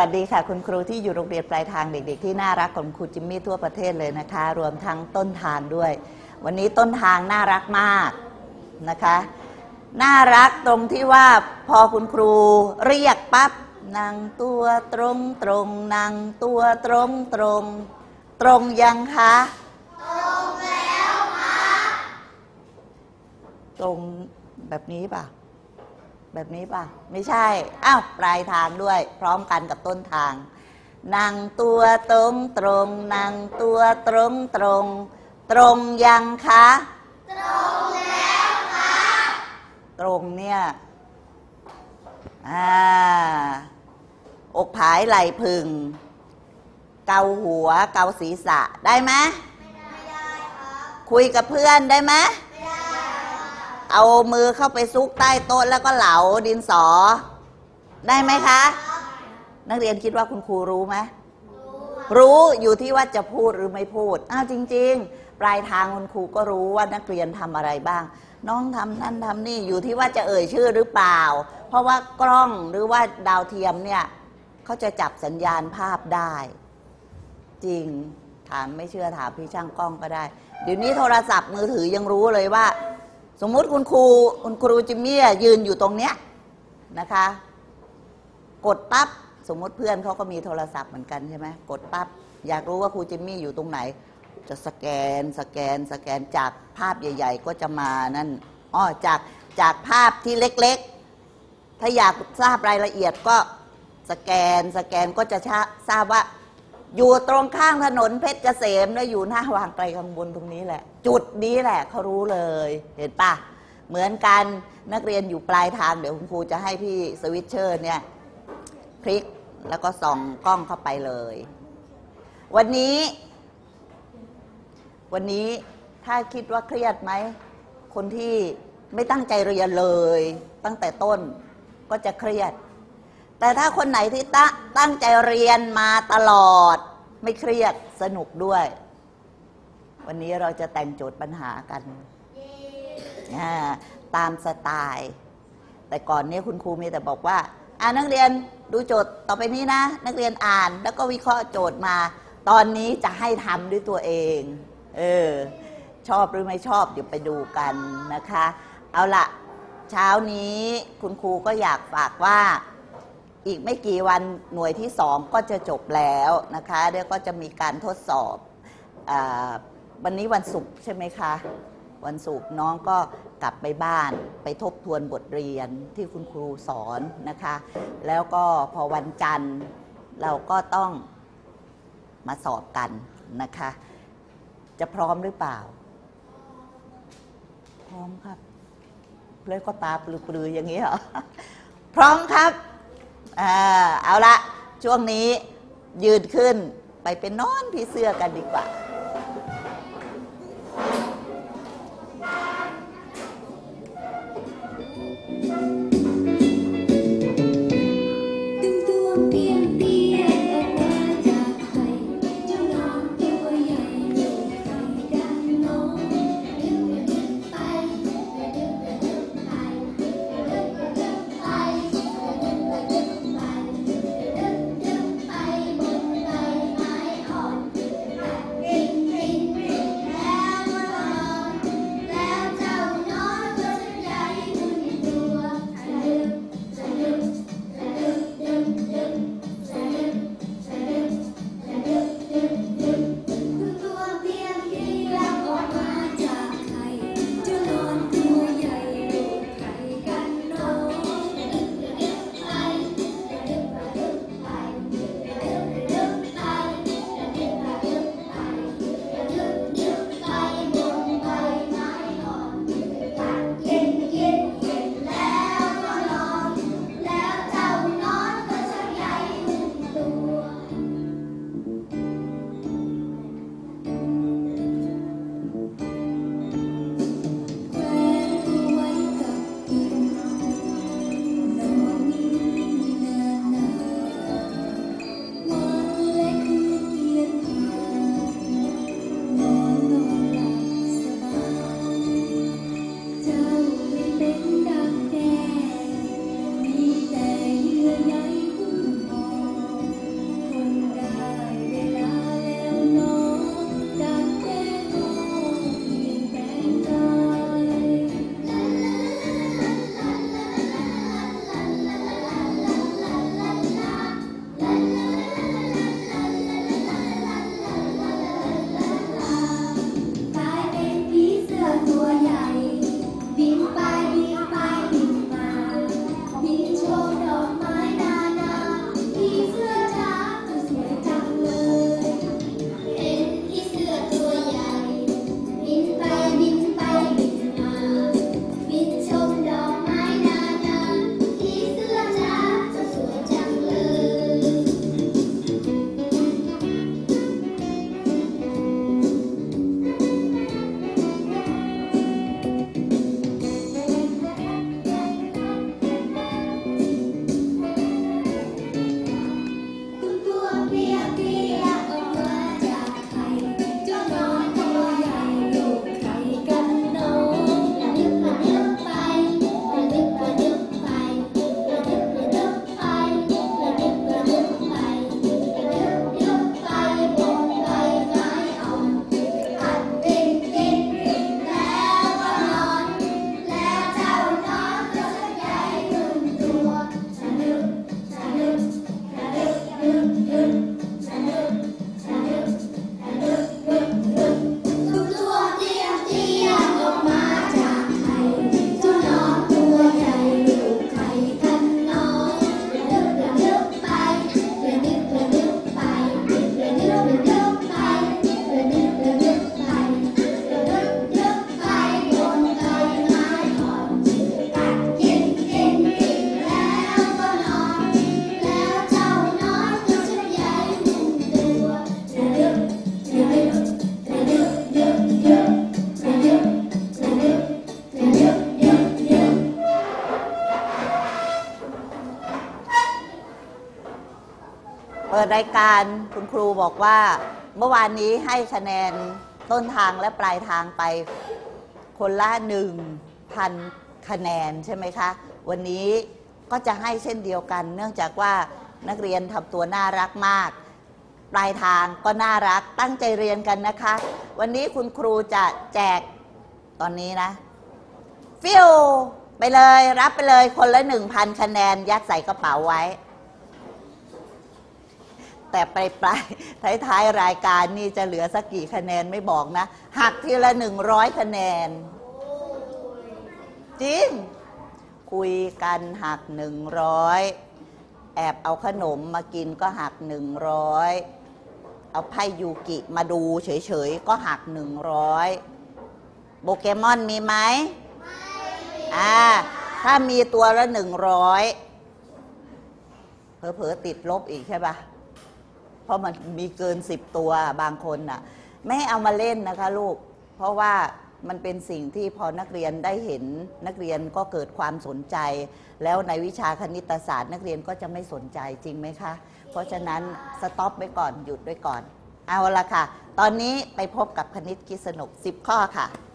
วัสดีค่ะคุณครูที่อยู่โรงเรียนปลายทางเด็กๆที่น่ารักของครูจิมมี่ทั่วประเทศเลยนะคะรวมทั้งต้นทางด้วยวันนี้ต้นทางน่ารักมากนะคะน่ารักตรงที่ว่าพอคุณครูเรียกปั๊บนั่งตัวตรงตรงนั่งตัวตรงตรงตรงยังคะตรงแล้วค่ะตรงแบบนี้ป่ะแบบนี้ป่ะไม่ใช่อ้าวปลายทางด้วยพร้อมกันกับต้นทางนั่งตัวตรงตรงนั่งตัวตรงตรงตรงยังคะตรงแล้วค่ะตรงเนี่ยอกผายไหล่พึงเกาหัวเกาศีรษะได้ไหมไม่ได้ครับคุยกับเพื่อนได้ไหมไม่ได้เอามือเข้าไปซุกใต้โต๊ะแล้วก็เหลาดินสอได้ไหมคะนักเรียนคิดว่าคุณครูรู้ไหมรู้อยู่ที่ว่าจะพูดหรือไม่พูดจริงๆปลายทางคุณครูก็รู้ว่านักเรียนทำอะไรบ้างน้องทำนั่นทำนี่อยู่ที่ว่าจะเอ่ยชื่อหรือเปล่าเพราะว่ากล้องหรือว่าดาวเทียมเนี่ยเขาจะจับสัญญาณภาพได้จริงถามไม่เชื่อถามพี่ช่างกล้องก็ได้เดี๋ยวนี้โทรศัพท์มือถือยังรู้เลยว่าสมมุติคุณครูจิมมี่ยืนอยู่ตรงเนี้ยนะคะกดปั๊บสมมติเพื่อนเขาก็มีโทรศัพท์เหมือนกันใช่ไหมกดปั๊บอยากรู้ว่าครูจิมมี่อยู่ตรงไหนจะสแกนจากภาพใหญ่ๆก็จะมานั่นจากภาพที่เล็กๆถ้าอยากทราบรายละเอียดก็สแกนก็จะทราบว่าอยู่ตรงข้างถนนเพชรเกษมแล้วอยู่หน้าวางไกลกังวลตรงนี้แหละจุดนี้แหละเขารู้เลยเห็นปะเหมือนกันนักเรียนอยู่ปลายทางเดี๋ยวคุณครูจะให้พี่สวิตเชอร์เนี่ยพลิกแล้วก็ส่องกล้องเข้าไปเลยวันนี้ถ้าคิดว่าเครียดไหมคนที่ไม่ตั้งใจเรียนเลยตั้งแต่ต้นก็จะเครียดแต่ถ้าคนไหนที่ตั้งใจเรียนมาตลอดไม่เครียดสนุกด้วยวันนี้เราจะแต่งโจทย์ปัญหากันตามสไตล์แต่ก่อนนี้คุณครูมีแต่บอกว่านักเรียนดูโจทย์ต่อไปนี้นะนักเรียนอ่านแล้วก็วิเคราะห์โจทย์มาตอนนี้จะให้ทำด้วยตัวเองชอบหรือไม่ชอบเดี๋ยวไปดูกันนะคะเอาละเช้านี้คุณครูก็อยากฝากว่าอีกไม่กี่วันหน่วยที่2ก็จะจบแล้วนะคะเดี๋ยวก็จะมีการทดสอบวันนี้วันศุกร์ใช่ไหมคะวันศุกร์น้องก็กลับไปบ้านไปทบทวนบทเรียนที่คุณครูสอนนะคะแล้วก็พอวันจันทร์เราก็ต้องมาสอบกันนะคะจะพร้อมหรือเปล่าพร้อมครับเลยก็ตาปลือๆอย่างนี้เหรอพร้อมครับเอาละช่วงนี้ยืนขึ้นไปเป็นนอนผีเสื้อกันดีกว่ารายการคุณครูบอกว่าเมื่อวานนี้ให้คะแนนต้นทางและปลายทางไปคนละ 1,000 คะแนนใช่ไหมคะวันนี้ก็จะให้เช่นเดียวกันเนื่องจากว่านักเรียนทำตัวน่ารักมากปลายทางก็น่ารักตั้งใจเรียนกันนะคะวันนี้คุณครูจะแจกตอนนี้นะฟิวไปเลยรับไปเลยคนละ 1,000 คะแนนยัดใส่กระเป๋าไว้แต่ปลายท้ายรายการนี่จะเหลือสักกี่คะแนนไม่บอกนะหักทีละ100 คะแนนจริงคุยกันหัก100แอบเอาขนมมากินก็หัก100เอาไพ่ยูกิมาดูเฉยๆก็หัก100โปเกมอนมีไหมถ้ามีตัวละ100เผลอๆติดลบอีกใช่ปะเพราะมันมีเกิน10ตัวบางคนน่ะไม่ให้เอามาเล่นนะคะลูกเพราะว่ามันเป็นสิ่งที่พอนักเรียนได้เห็นนักเรียนก็เกิดความสนใจแล้วในวิชาคณิตศาสตร์นักเรียนก็จะไม่สนใจจริงไหมคะเพราะฉะนั้นสต็อปไว้ก่อนหยุดไว้ก่อนเอาละค่ะตอนนี้ไปพบกับคณิตคิดสนุก10 ข้อค่ะ